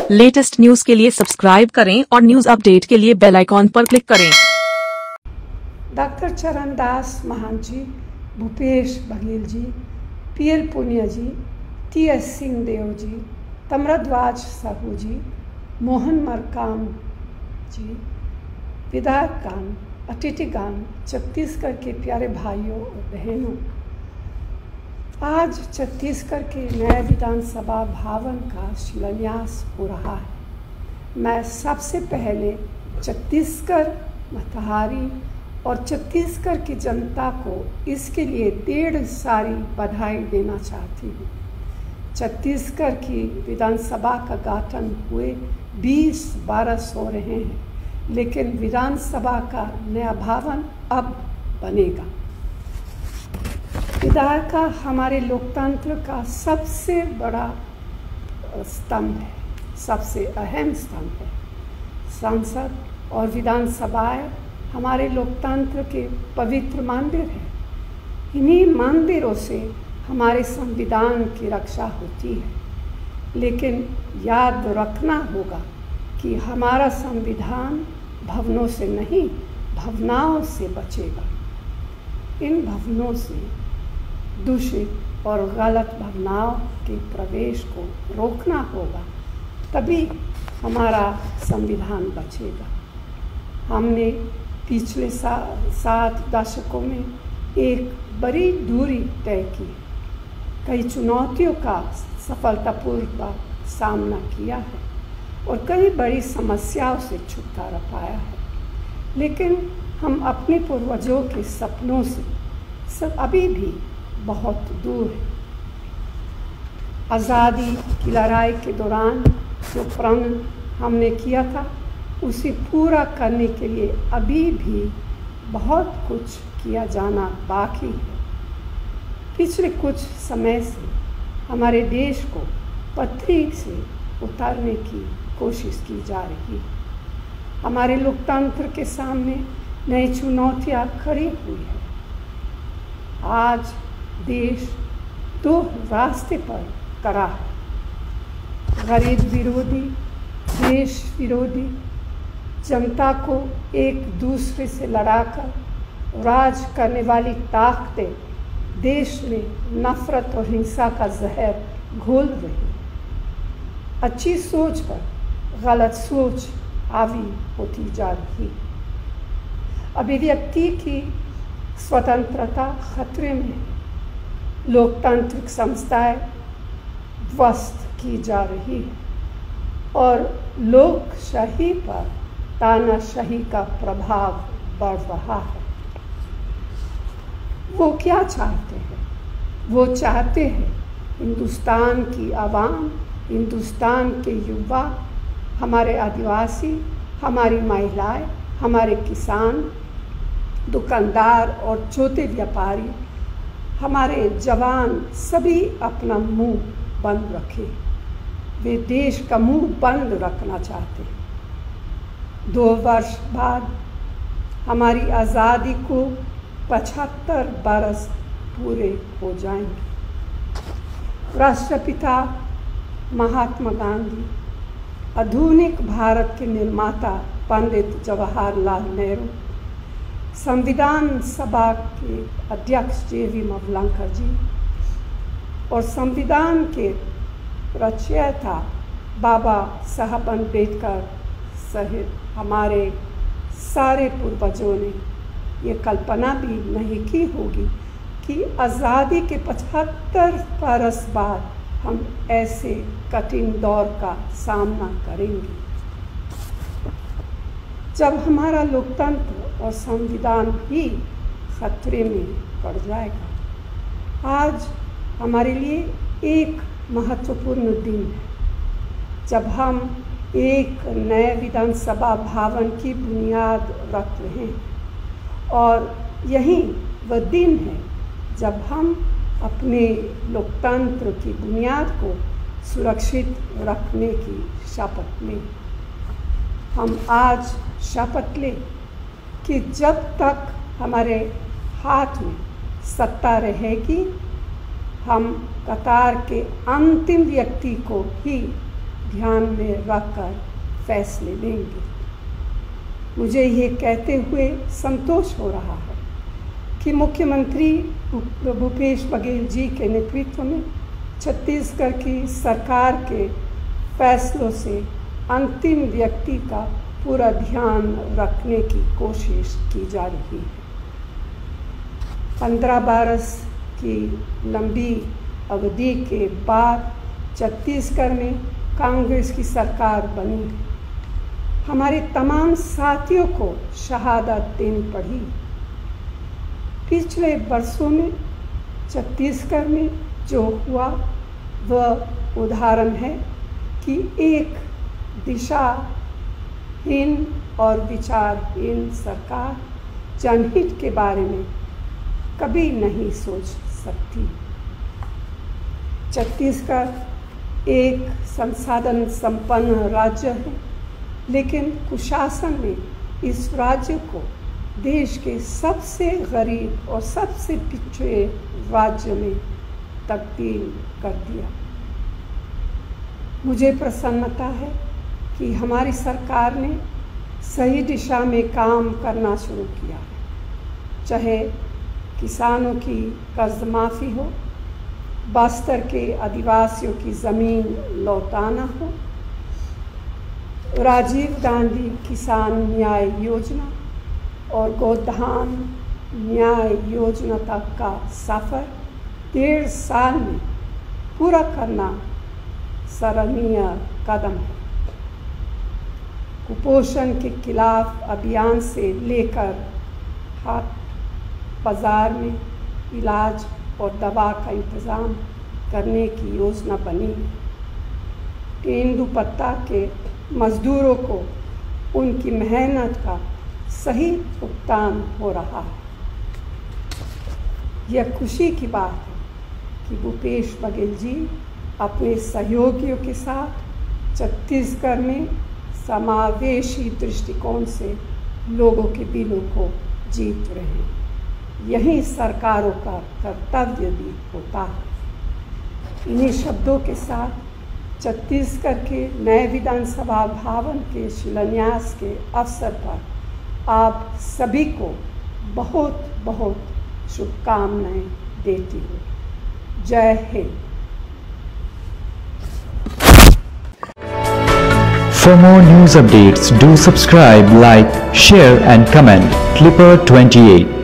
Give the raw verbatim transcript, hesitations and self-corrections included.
Latest news के लिए subscribe करें और न्यूज अपडेट के लिए बेल आइकॉन पर क्लिक करें। Doctor Charandas Mahant ji, Bhupesh Baghel ji, P L Punia ji, T S Singhdeo ji, Tamradhwaj Sahu ji, Mohan Markam ji, विधायकगण, अतिथिगण, छत्तीसगढ़ के प्यारे भाइयों और बहनों, आज छत्तीसगढ़ के नए विधानसभा भवन का शिलान्यास हो रहा है। मैं सबसे पहले छत्तीसगढ़ मतहारी और छत्तीसगढ़ की जनता को इसके लिए ढेर सारी बधाई देना चाहती हूँ। छत्तीसगढ़ की विधानसभा का गठन हुए बीस बरस हो रहे हैं, लेकिन विधानसभा का नया भवन अब बनेगा। विधायिका हमारे लोकतंत्र का सबसे बड़ा स्तंभ है, सबसे अहम स्तंभ है। संसद और विधानसभाएं हमारे लोकतंत्र के पवित्र मंदिर हैं। इन्हीं मंदिरों से हमारे संविधान की रक्षा होती है। लेकिन याद रखना होगा कि हमारा संविधान भवनों से नहीं, भावनाओं से बचेगा। इन भवनों से दूषित और गलत भावनाओं के प्रवेश को रोकना होगा, तभी हमारा संविधान बचेगा। हमने पिछले सा, सात दशकों में एक बड़ी दूरी तय की, कई चुनौतियों का सफलतापूर्वक सामना किया है और कई बड़ी समस्याओं से छुटकारा पाया है। लेकिन हम अपने पूर्वजों के सपनों से सब अभी भी बहुत दूर है। आज़ादी की लड़ाई के दौरान जो प्रण हमने किया था, उसे पूरा करने के लिए अभी भी बहुत कुछ किया जाना बाकी है। पिछले कुछ समय से हमारे देश को पटरी से उतारने की कोशिश की जा रही है। हमारे लोकतंत्र के सामने नई चुनौतियां खड़ी हुई है। आज देश दो रास्ते पर खड़ा है, गरीब विरोधी, देश विरोधी, जनता को एक दूसरे से लड़ाकर राज करने वाली ताकतें देश में नफरत और हिंसा का जहर घोल रही। अच्छी सोच पर गलत सोच हावी होती जा रही। अभिव्यक्ति की स्वतंत्रता खतरे में है। लोकतांत्रिक संस्थाएं ध्वस्त की जा रही है और लोकशाही पर तानाशाही का प्रभाव बढ़ रहा है। वो क्या चाहते हैं? वो चाहते हैं हिंदुस्तान की आवाम, हिंदुस्तान के युवा, हमारे आदिवासी, हमारी महिलाएं, हमारे किसान, दुकानदार और छोटे व्यापारी, हमारे जवान सभी अपना मुंह बंद रखें। वे देश का मुंह बंद रखना चाहते हैं। दो वर्ष बाद हमारी आज़ादी को पचहत्तर बरस पूरे हो जाएंगे। राष्ट्रपिता महात्मा गांधी, आधुनिक भारत के निर्माता पंडित जवाहरलाल नेहरू, संविधान सभा के अध्यक्ष जे वी मवलंकर जी और संविधान के रचयिता बाबा साहब अम्बेडकर सहित हमारे सारे पूर्वजों ने ये कल्पना भी नहीं की होगी कि आज़ादी के पचहत्तर बरस बाद हम ऐसे कठिन दौर का सामना करेंगे, जब हमारा लोकतंत्र और संविधान ही खतरे में पड़ जाएगा। आज हमारे लिए एक महत्वपूर्ण दिन है, जब हम एक नए विधानसभा भवन की बुनियाद रख रहे हैं और यही वह दिन है जब हम अपने लोकतंत्र की बुनियाद को सुरक्षित रखने की शपथ लें। हम आज शपथ लें कि जब तक हमारे हाथ में सत्ता रहेगी, हम कतार के अंतिम व्यक्ति को ही ध्यान में रखकर फैसले लेंगे। मुझे ये कहते हुए संतोष हो रहा है कि मुख्यमंत्री भूपेश बघेल जी के नेतृत्व में छत्तीसगढ़ की सरकार के फैसलों से अंतिम व्यक्ति का पूरा ध्यान रखने की कोशिश की जा रही है। पंद्रह बरस की लंबी अवधि के बाद छत्तीसगढ़ में कांग्रेस की सरकार बनी है। हमारे तमाम साथियों को शहादत देनी पड़ी। पिछले वर्षों में छत्तीसगढ़ में जो हुआ वह उदाहरण है कि एक दिशाहीन और विचारहीन सरकार जनहित के बारे में कभी नहीं सोच सकती। छत्तीसगढ़ एक संसाधन संपन्न राज्य है, लेकिन कुशासन ने इस राज्य को देश के सबसे गरीब और सबसे पिछड़े राज्य में तब्दील कर दिया। मुझे प्रसन्नता है कि हमारी सरकार ने सही दिशा में काम करना शुरू किया है, चाहे किसानों की कर्ज माफ़ी हो, बस्तर के आदिवासियों की ज़मीन लौटाना हो, राजीव गांधी किसान न्याय योजना और गोधान न्याय योजना तक का सफ़र डेढ़ साल में पूरा करना सराहनीय कदम है। कुपोषण के खिलाफ अभियान से लेकर हाट बाज़ार में इलाज और दवा का इंतज़ाम करने की योजना बनी है। तेंदुपत्ता के मज़दूरों को उनकी मेहनत का सही भुगतान हो रहा है। यह खुशी की बात है कि भूपेश बघेल जी अपने सहयोगियों के साथ छत्तीसगढ़ में समावेशी दृष्टिकोण से लोगों के दिलों को जीत रहे हैं। यही सरकारों का कर्तव्य भी होता है। इन्हीं शब्दों के साथ छत्तीसगढ़ के नए विधानसभा भवन के शिलान्यास के अवसर पर आप सभी को बहुत बहुत शुभकामनाएं देती हूँ। जय Hind. For more news updates, do subscribe, like, share and comment. Clipper twenty-eight